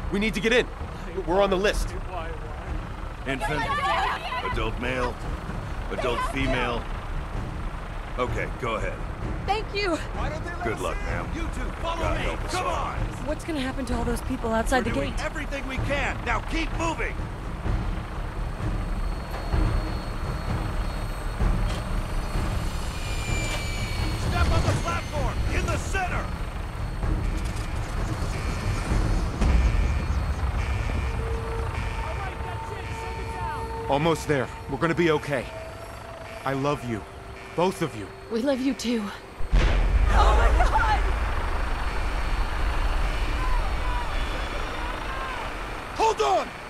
We need to get in. We're on the list. Infant, adult male, adult female. Okay, go ahead. Thank you. Good luck, ma'am. You two, follow God me. help us Come all. on. What's gonna happen to all those people outside We're the doing gate? everything we can. Now keep moving. Step on the platform in the center. Almost there. We're gonna be okay. I love you. Both of you. We love you too. Hold on.